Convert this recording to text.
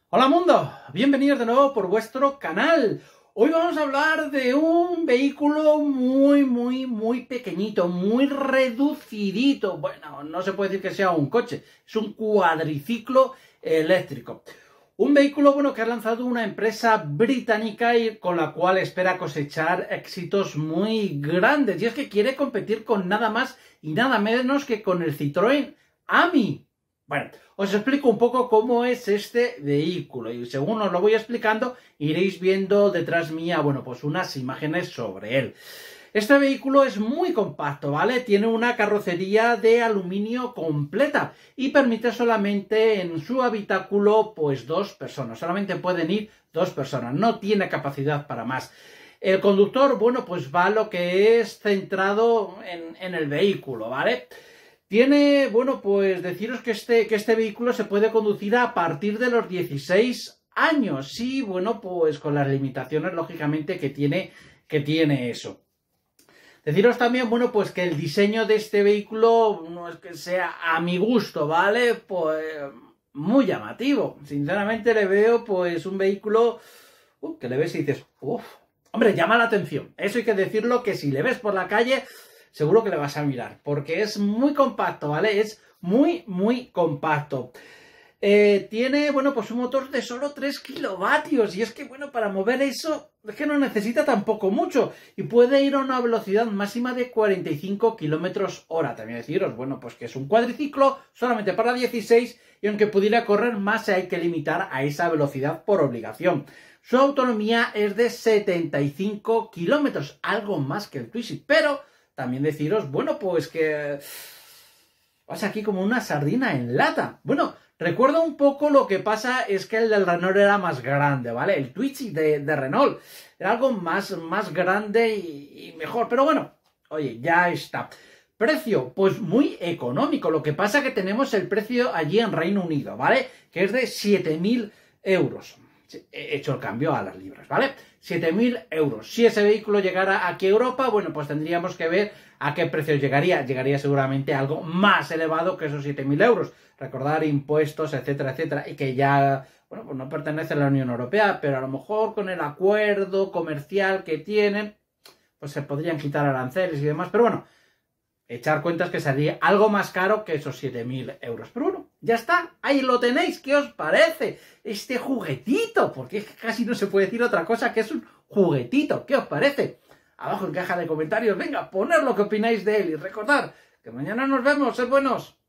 Hola mundo, bienvenidos de nuevo por vuestro canal. Hoy vamos a hablar de un vehículo muy pequeñito, muy reducidito. Bueno, no se puede decir que sea un coche, es un cuadriciclo eléctrico. Un vehículo, bueno, que ha lanzado una empresa británica y con la cual espera cosechar éxitos muy grandes. Y es que quiere competir con nada más y nada menos que con el Citroën Ami. Bueno, os explico un poco cómo es este vehículo y según os lo voy explicando iréis viendo detrás mía, bueno, pues unas imágenes sobre él. Este vehículo es muy compacto, ¿vale? Tiene una carrocería de aluminio completa y permite solamente en su habitáculo, pues 2 personas. Solamente pueden ir 2 personas, no tiene capacidad para más. El conductor, bueno, pues va lo que es centrado en el vehículo, ¿vale? Tiene, bueno, pues deciros que este vehículo se puede conducir a partir de los 16 años. Sí, bueno, pues con las limitaciones, lógicamente, que tiene eso. Deciros también, bueno, pues que el diseño de este vehículo no es que sea a mi gusto, ¿vale? Pues muy llamativo. Sinceramente le veo, pues, un vehículo que le ves y dices, uff, hombre, llama la atención. Eso hay que decirlo, que si le ves por la calle seguro que le vas a mirar, porque es muy compacto, ¿vale? Es muy compacto. Tiene, bueno, pues un motor de solo 3 kilovatios, y es que, bueno, para mover eso, es que no necesita tampoco mucho, y puede ir a una velocidad máxima de 45 kilómetros hora. También deciros, bueno, pues que es un cuadriciclo, solamente para 16, y aunque pudiera correr más, hay que limitar a esa velocidad por obligación. Su autonomía es de 75 kilómetros, algo más que el Twizy, pero también deciros, bueno, pues que pasa aquí como una sardina en lata. Bueno, recuerdo un poco lo que pasa es que el del Renault era más grande, ¿vale? El Twizy de Renault era algo más grande y mejor. Pero bueno, oye, ya está. Precio, pues muy económico. Lo que pasa que tenemos el precio allí en Reino Unido, ¿vale? Que es de 7.000 euros. He hecho el cambio a las libras, ¿vale? 7.000 euros. Si ese vehículo llegara aquí a Europa, bueno, pues tendríamos que ver a qué precio llegaría. Llegaría seguramente a algo más elevado que esos 7.000 euros. Recordar impuestos, etcétera, etcétera. Y que ya, bueno, pues no pertenece a la Unión Europea, pero a lo mejor con el acuerdo comercial que tienen, pues se podrían quitar aranceles y demás. Pero bueno, echar cuentas que sería algo más caro que esos 7.000 euros. Pero bueno, ya está, ahí lo tenéis. ¿Qué os parece este juguetito? Porque es que casi no se puede decir otra cosa que es un juguetito. ¿Qué os parece? Abajo en caja de comentarios, venga, poned lo que opináis de él y recordad que mañana nos vemos, sed buenos.